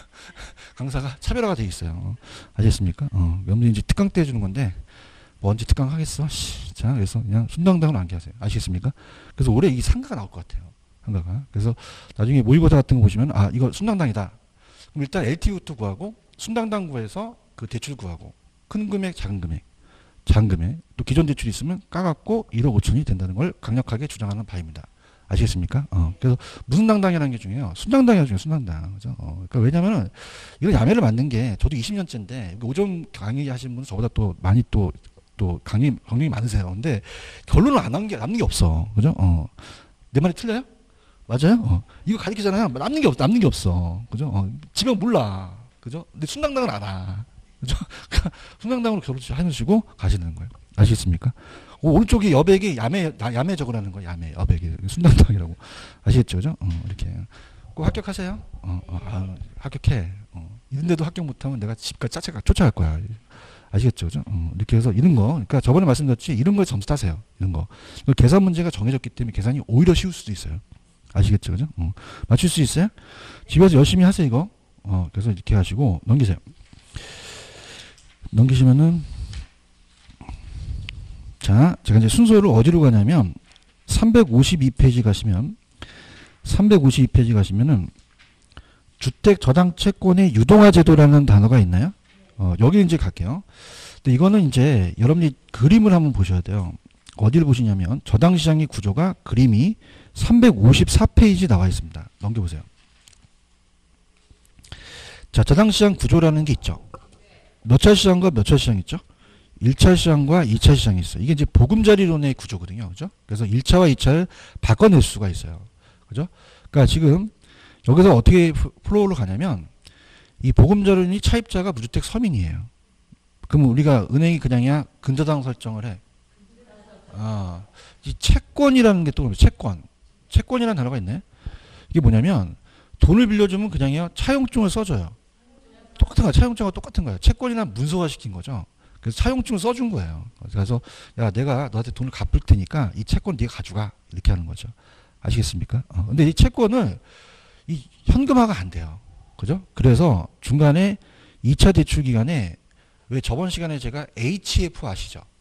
강사가 차별화가 돼 있어요. 아시겠습니까? 어, 여러분들이 이제 특강 때 해주는 건데 뭐 언제 특강 하겠어? 씨, 자, 그래서 그냥 순당당은 암기하세요. 아시겠습니까? 그래서 올해 이 상가가 나올 것 같아요. 상가가. 그래서 나중에 모의고사 같은 거 보시면 아 이거 순당당이다. 그럼 일단 엘티브이부터 구하고 순당당 구해서 그 대출 구하고 큰 금액, 작은 금액, 작은 금액 또 기존 대출이 있으면 까갖고 일억 오천이 된다는 걸 강력하게 주장하는 바입니다. 아시겠습니까? 어, 그래서 무슨 당당이라는 게 중요해요. 순당당이 중요해요. 순당당. 그죠? 어, 그러니까 왜냐면은 이런 야매를 만든 게 저도 이십 년째인데 오전 강의 하신 분은 저보다 또 많이 또 또 강의 경력이 많으세요. 근데 결론을 안 한 게 남는 게 없어. 그죠? 어. 내 말이 틀려요? 맞아요? 어. 이거 가르치잖아요. 남는 게 없, 남는 게 없어. 그죠? 어. 지금 몰라. 그죠? 근데 순당당은 알아. 그죠? 순당당으로 결혼하시고 가시는 거예요. 아시겠습니까? 오, 오른쪽에 여백이 야매, 야매 적으라는 거예요. 야매, 여백이. 순당당이라고. 아시겠죠? 그죠? 어, 이렇게. 꼭 합격하세요. 어, 어, 아, 합격해. 어. 이런데도 합격 못하면 내가 집까지 쫓아가, 쫓아갈 거야. 아시겠죠? 그죠? 어, 이렇게 해서 이런 거, 그러니까 저번에 말씀드렸지, 이런 거에 점수 따세요. 이런 거. 계산 문제가 정해졌기 때문에 계산이 오히려 쉬울 수도 있어요. 아시겠죠? 그죠? 어. 맞출 수 있어요? 집에서 열심히 하세요, 이거. 어, 그래서 이렇게 하시고, 넘기세요. 넘기시면은, 자, 제가 이제 순서로 어디로 가냐면, 삼백오십이 페이지 가시면, 삼백오십이 페이지 가시면은, 주택 저당 채권의 유동화 제도라는 단어가 있나요? 어, 여기 이제 갈게요. 근데 이거는 이제 여러분이 그림을 한번 보셔야 돼요. 어디를 보시냐면 저당 시장의 구조가 그림이 삼백오십사 페이지 나와 있습니다. 넘겨보세요. 자, 저당 시장 구조라는 게 있죠. 몇 차 시장과 몇 차 시장 있죠? 일 차 시장과 이 차 시장이 있어요. 이게 이제 보금자리론의 구조거든요. 그죠? 그래서 일 차와 이 차를 바꿔낼 수가 있어요. 그죠? 그러니까 지금 여기서 어떻게 플로우로 가냐면 이 보금자리론이 차입자가 무주택 서민이에요. 그럼 우리가 은행이 그냥이야 근저당 설정을 해. 아, 이 채권이라는 게 또 채권. 채권이라는 단어가 있네. 이게 뭐냐면 돈을 빌려주면 그냥이야 차용증을 써줘요. 똑같은 거야. 차용증과 똑같은 거예요. 채권이나 문서화 시킨 거죠. 그래서 차용증을 써준 거예요. 그래서 야 내가 너한테 돈을 갚을 테니까 이 채권 네가 가져가 이렇게 하는 거죠. 아시겠습니까? 어, 근데 이 채권을 이 현금화가 안 돼요. 그죠? 그래서 중간에 이 차 대출 기간에 왜 저번 시간에 제가 에이치에프 아시죠?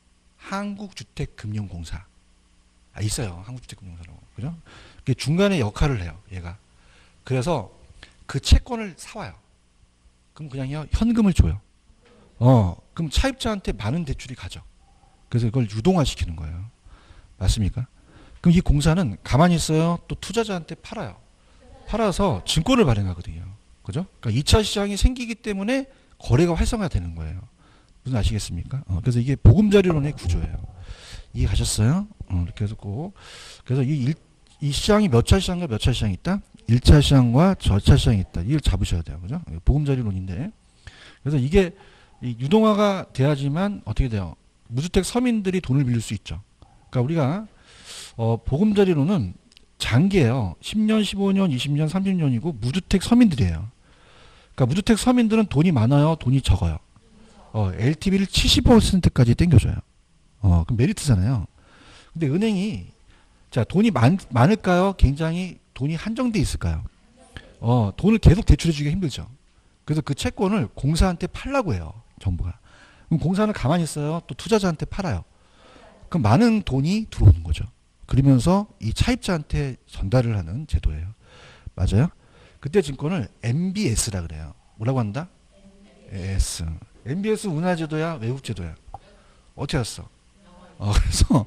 한국주택금융공사. 아, 있어요. 한국주택금융공사라고. 그죠? 그게 중간에 역할을 해요. 얘가. 그래서 그 채권을 사와요. 그럼 그냥요, 현금을 줘요. 어, 그럼 차입자한테 많은 대출이 가죠. 그래서 이걸 유동화시키는 거예요. 맞습니까? 그럼 이 공사는 가만히 있어요. 또 투자자한테 팔아요. 팔아서 증권을 발행하거든요. 그죠? 그러니까 이 차 시장이 생기기 때문에 거래가 활성화되는 거예요. 무슨 아시겠습니까? 어, 그래서 이게 보금자리론의 구조예요. 이해가셨어요? 어, 이렇게 해서 꼭. 그래서 이, 일, 이 시장이 몇 차 시장과 몇 차 시장이 있다? 일 차 시장과 저차 시장이 있다. 이걸 잡으셔야 돼요. 그죠? 보금자리론인데. 그래서 이게 이 유동화가 돼야지만 어떻게 돼요? 무주택 서민들이 돈을 빌릴 수 있죠. 그러니까 우리가 어, 보금자리론은 장기예요. 십 년, 십오 년, 이십 년, 삼십 년이고 무주택 서민들이에요. 그러니까 무주택 서민들은 돈이 많아요, 돈이 적어요. 어, 엘티브이를 칠십 퍼센트까지 땡겨줘요. 어, 그럼 메리트잖아요. 근데 은행이 자 돈이 많, 많을까요? 굉장히 돈이 한정돼 있을까요? 어, 돈을 계속 대출해주기가 힘들죠. 그래서 그 채권을 공사한테 팔라고 해요, 정부가. 그럼 공사는 가만히 있어요. 또 투자자한테 팔아요. 그럼 많은 돈이 들어오는 거죠. 그러면서 이 차입자한테 전달을 하는 제도예요. 맞아요? 그때 증권을 엠비에스라 그래요. 뭐라고 한다? 에스. 엠비에스 운하제도야? 외국제도야? 어떻게 알았어? 어, 그래서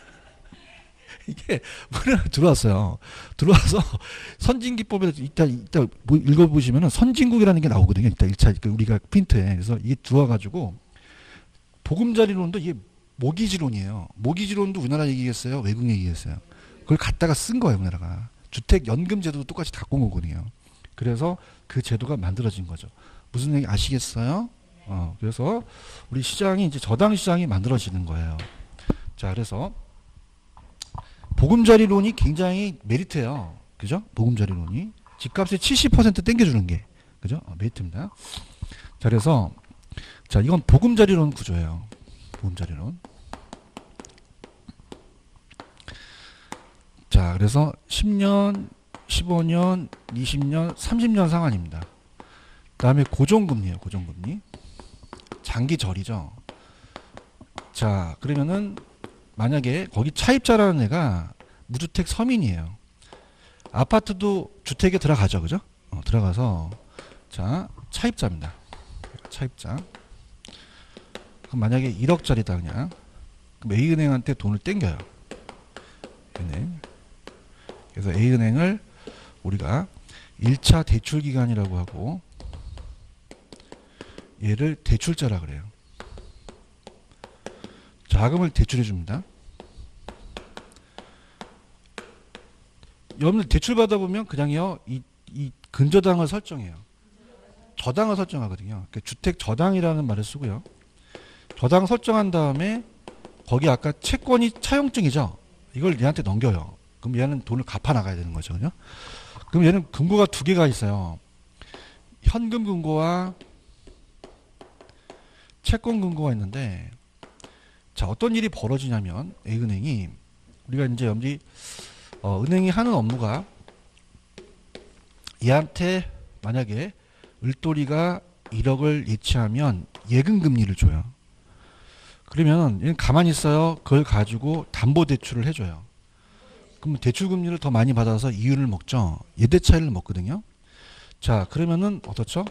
이게 우리나라 들어왔어요. 들어와서 선진기법에 이따 이따 뭐 읽어보시면은 선진국이라는 게 나오거든요. 이따 일 차 우리가 프린트에. 그래서 이게 들어와가지고 보금자리론도 이게 모기지론이에요. 모기지론도 우리나라 얘기겠어요? 외국 얘기겠어요? 그걸 갖다가 쓴 거예요, 우리나라가. 주택연금제도도 똑같이 갖고 온 거거든요. 그래서 그 제도가 만들어진 거죠. 무슨 얘기 아시겠어요? 어, 그래서 우리 시장이 이제 저당 시장이 만들어지는 거예요. 자, 그래서 보금자리론이 굉장히 메리트예요. 그죠? 보금자리론이 집값의 칠십 퍼센트 땡겨주는 게 그죠? 어, 메리트입니다. 자, 그래서 자, 이건 보금자리론 구조예요. 보금자리론. 자, 그래서 십 년, 십오 년, 이십 년, 삼십 년 상환입니다. 그 다음에 고정금리예요. 고정금리. 장기절이죠. 자, 그러면은 만약에 거기 차입자라는 애가 무주택 서민이에요. 아파트도 주택에 들어가죠. 그죠? 어, 들어가서 자, 차입자입니다. 차입자. 그럼 만약에 일억짜리다 그냥. 그럼 A은행한테 돈을 땡겨요. 은행. 그래서 A은행을 우리가 일 차 대출기간이라고 하고 얘를 대출자라 그래요. 자금을 대출해 줍니다. 여러분들 대출 받아보면 그냥요, 이, 이 근저당을 설정해요. 저당을 설정하거든요. 그러니까 주택 저당이라는 말을 쓰고요. 저당 설정한 다음에 거기 아까 채권이 차용증이죠. 이걸 얘한테 넘겨요. 그럼 얘는 돈을 갚아 나가야 되는 거죠. 그죠? 그럼 얘는 금고가 두 개가 있어요. 현금 금고와 채권 금고가 있는데, 자, 어떤 일이 벌어지냐면 A은행이 우리가 이제 염지 어, 은행이 하는 업무가 얘한테 만약에 을돌이가 일억을 예치하면 예금 금리를 줘요. 그러면 얘는 가만히 있어요. 그걸 가지고 담보 대출을 해줘요. 그럼 대출 금리를 더 많이 받아서 이윤을 먹죠. 예대 차이를 먹거든요. 자, 그러면은 어떻죠?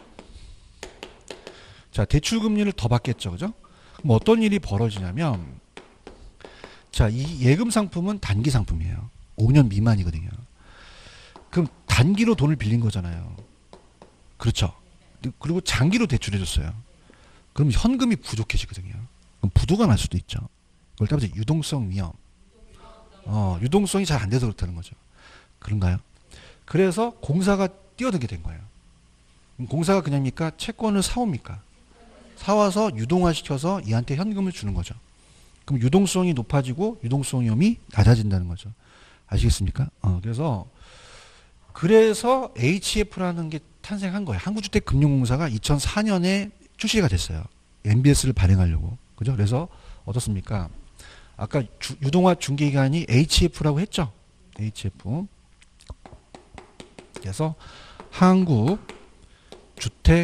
자, 대출 금리를 더 받겠죠. 그죠? 그럼 어떤 일이 벌어지냐면, 자, 이 예금 상품은 단기 상품이에요. 오 년 미만이거든요. 그럼 단기로 돈을 빌린 거잖아요. 그렇죠. 그리고 장기로 대출해줬어요. 그럼 현금이 부족해지거든요. 그럼 부도가 날 수도 있죠. 그걸 따라서 유동성 위험. 어, 유동성이 잘 안 돼서 그렇다는 거죠. 그런가요? 그래서 공사가 뛰어들게 된 거예요. 그럼 공사가 그냥입니까? 채권을 사옵니까? 사와서 유동화시켜서 얘한테 현금을 주는 거죠. 그럼 유동성이 높아지고 유동성 위험이 낮아진다는 거죠. 아시겠습니까? 어, 그래서 그래서 에이치에프라는 게 탄생한 거예요. 한국주택금융공사가 이천사 년에 출시가 됐어요. 엠비에스를 발행하려고. 그죠? 그래서 어떻습니까? 아까 주, 유동화 중개기관이 에이치에프라고 했죠. 에이치에프. 그래서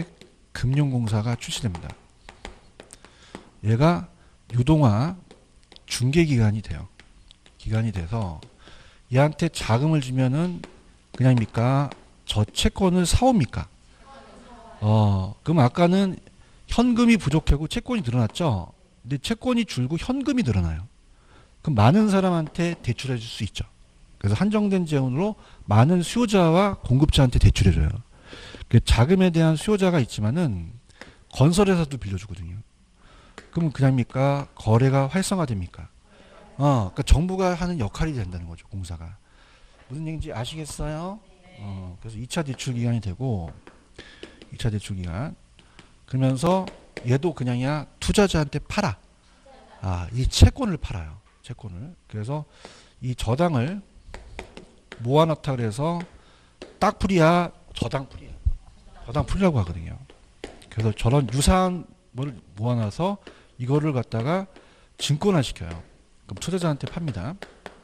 한국주택금융공사가 출시됩니다. 얘가 유동화 중개기관이 돼요. 기관이 돼서 얘한테 자금을 주면은 그냥입니까? 저 채권을 사옵니까? 어, 그럼 아까는 현금이 부족하고 채권이 늘어났죠? 근데 채권이 줄고 현금이 늘어나요. 그럼 많은 사람한테 대출해 줄 수 있죠. 그래서 한정된 재원으로 많은 수요자와 공급자한테 대출해 줘요. 그 자금에 대한 수요자가 있지만은 건설회사도 빌려주거든요. 그럼 그냥입니까? 거래가 활성화됩니까? 어, 그러니까 정부가 하는 역할이 된다는 거죠, 공사가. 무슨 얘기인지 아시겠어요? 어, 그래서 이 차 대출 기간이 되고, 이 차 대출 기간. 그러면서 얘도 그냥이야 투자자한테 팔아. 아, 이 채권을 팔아요. 채권을. 그래서 이 저당을 모아놨다 그래서 딱풀이야, 저당풀이야. 저당풀이라고 하거든요. 그래서 저런 유사한 걸 모아놔서 이거를 갖다가 증권화 시켜요. 그럼 투자자한테 팝니다.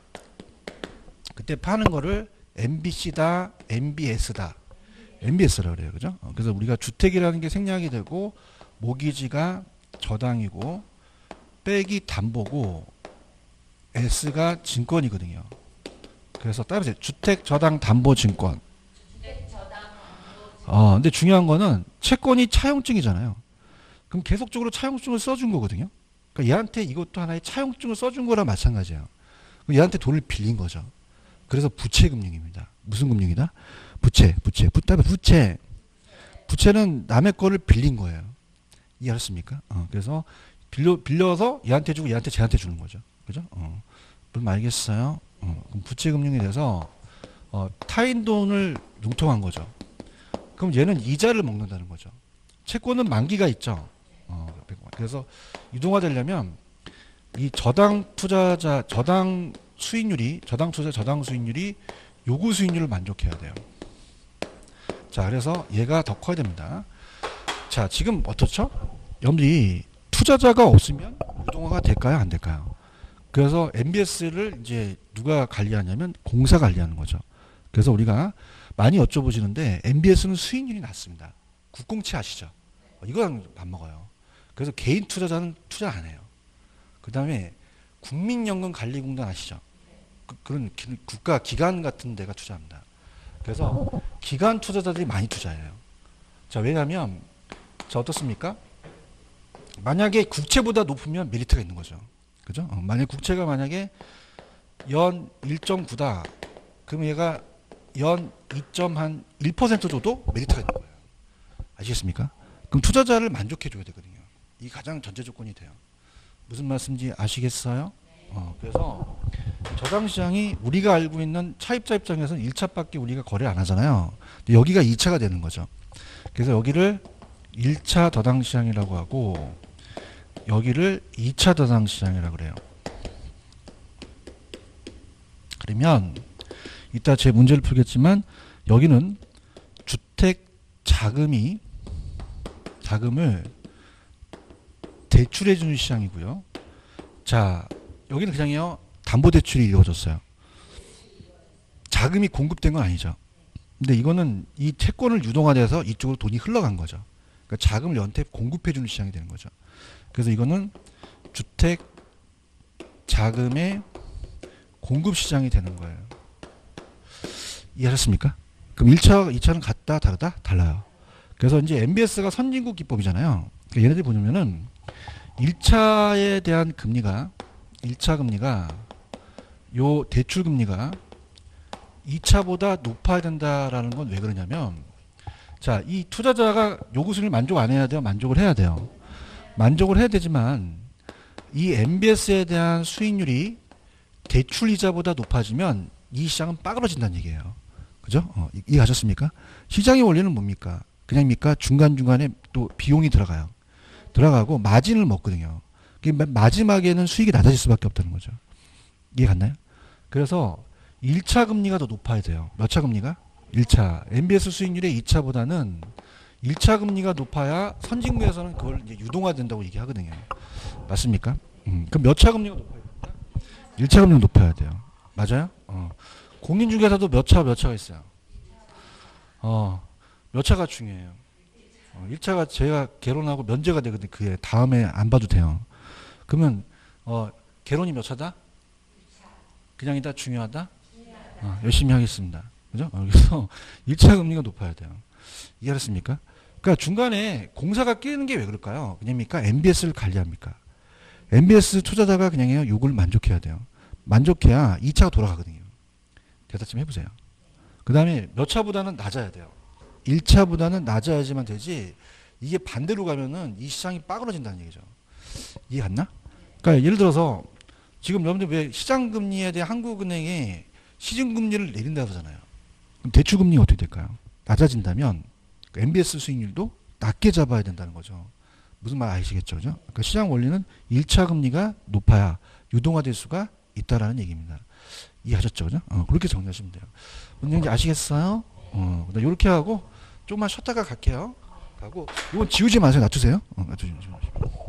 그때 파는 거를 엠비씨다, 엠비에스다. 엠비에스라고 그래요. 그죠? 그래서 우리가 주택이라는 게 생략이 되고, 모기지가 저당이고, 빼기 담보고, S가 증권이거든요. 그래서 따라서 주택 저당 담보 증권. 어, 근데 중요한 거는 채권이 차용증이잖아요. 그럼 계속적으로 차용증을 써준 거거든요. 그러니까 얘한테 이것도 하나의 차용증을 써준 거랑 마찬가지예요. 그럼 얘한테 돈을 빌린 거죠. 그래서 부채금융입니다. 무슨 금융이다? 부채, 부채, 부채, 부채. 부채는 남의 거를 빌린 거예요. 이해하셨습니까? 어, 그래서 빌려, 빌려서 얘한테 주고 얘한테 쟤한테 주는 거죠. 그죠? 어, 무슨 알겠어요? 어, 그럼 부채금융이 돼서 어, 타인 돈을 융통한 거죠. 그럼 얘는 이자를 먹는다는 거죠. 채권은 만기가 있죠. 어, 그래서 유동화되려면 이 저당 투자자, 저당 수익률이, 저당 투자, 저당 수익률이 요구 수익률을 만족해야 돼요. 자, 그래서 얘가 더 커야 됩니다. 자, 지금 어떻죠? 여러분들이 투자자가 없으면 유동화가 될까요? 안 될까요? 그래서 엠비에스를 이제 누가 관리하냐면 공사 관리하는 거죠. 그래서 우리가 많이 여쭤보시는데 엠비에스는 수익률이 낮습니다. 국공채 아시죠? 이거랑 밥 먹어요. 그래서 개인 투자자는 투자 안 해요. 그 다음에 국민연금관리공단 아시죠? 그, 그런 기, 국가 기관 같은 데가 투자합니다. 그래서 기관 투자자들이 많이 투자해요. 자, 왜냐하면 자 어떻습니까? 만약에 국채보다 높으면 메리트가 있는 거죠. 그죠? 어, 만약 국채가 만약에 연 일 점 구다. 그럼 얘가 연 이 점 일 퍼센트 줘도 메리트가 있는 거예요. 아시겠습니까? 그럼 투자자를 만족해 줘야 되거든요. 이게 가장 전제 조건이 돼요. 무슨 말씀인지 아시겠어요? 어, 그래서 저당시장이 우리가 알고 있는 차입자 입장에서는 일 차밖에 우리가 거래 안 하잖아요. 근데 여기가 이 차가 되는 거죠. 그래서 여기를 일 차 저당시장이라고 하고 여기를 이 차 저당시장이라고 그래요. 그러면 이따 제 문제를 풀겠지만 여기는 주택 자금이 자금을 대출해 주는 시장이고요. 자, 여기는 그냥요 담보대출이 이루어졌어요. 자금이 공급된 건 아니죠. 근데 이거는 이 채권을 유동화돼서 이쪽으로 돈이 흘러간 거죠. 그러니까 자금을 연태 공급해 주는 시장이 되는 거죠. 그래서 이거는 주택 자금의 공급 시장이 되는 거예요. 이해하셨습니까? 그럼 일 차, 이 차는 같다, 다르다? 달라요. 그래서 이제 엠비에스가 선진국 기법이잖아요. 그러니까 얘네들이 보면은 일 차에 대한 금리가 일 차 금리가 요 대출 금리가 이 차보다 높아야 된다라는 건 왜 그러냐면 자, 이 투자자가 요구 수익을 만족 안 해야 돼요? 만족을 해야 돼요. 만족을 해야 되지만 이 엠비에스에 대한 수익률이 대출 이자보다 높아지면 이 시장은 빠그러진다는 얘기예요. 그죠? 어, 이해하셨습니까? 시장의 원리는 뭡니까? 그냥입니까? 중간중간에 또 비용이 들어가요. 들어가고 마진을 먹거든요. 마지막에는 수익이 낮아질 수밖에 없다는 거죠. 이해 갔나요? 그래서 일 차 금리가 더 높아야 돼요. 몇 차 금리가? 일 차. 엠비에스 수익률의 이 차보다는 일 차 금리가 높아야 선진국에서는 그걸 이제 유동화된다고 얘기하거든요. 맞습니까? 음, 그럼 몇 차 금리가 높아야 됩니까? 일 차 금리가 높아야 돼요. 맞아요? 어. 공인중개사도 몇 차, 몇 차가 있어요. 어, 몇 차가 중요해요. 어, 일 차가 제가 결혼하고 면제가 되거든요. 그게 다음에 안 봐도 돼요. 그러면 어, 개론이 몇 차다? 그냥이다? 중요하다? 어, 열심히 하겠습니다. 그죠? 어, 그래서 일 차 금리가 높아야 돼요. 이해하셨습니까? 그러니까 중간에 공사가 끼는 게 왜 그럴까요? 그냥입니까? 엠비에스를 관리합니까? 엠비에스 투자자가 그냥 해요. 요걸 만족해야 돼요. 만족해야 이 차가 돌아가거든요. 대답 좀 해보세요. 그 다음에 몇 차보다는 낮아야 돼요. 일 차보다는 낮아야지만 되지, 이게 반대로 가면은 이 시장이 빠그러진다는 얘기죠. 이해 갔나? 그러니까 예를 들어서 지금 여러분들 왜 시장금리에 대해 한국은행이 시중금리를 내린다고 하잖아요. 그럼 대출금리가 어떻게 될까요? 낮아진다면 엠비에스 수익률도 낮게 잡아야 된다는 거죠. 무슨 말 아시겠죠? 그죠? 그러니까 시장 원리는 일 차 금리가 높아야 유동화될 수가 있다라는 얘기입니다. 이해하셨죠? 그죠? 어, 그렇게 정리하시면 돼요. 무슨 얘기인지 아시겠어요? 어, 이렇게 하고 조금만 쉬었다가 갈게요. 가고 이건 지우지 마세요. 놔두세요. 어, 놔두지 마세요.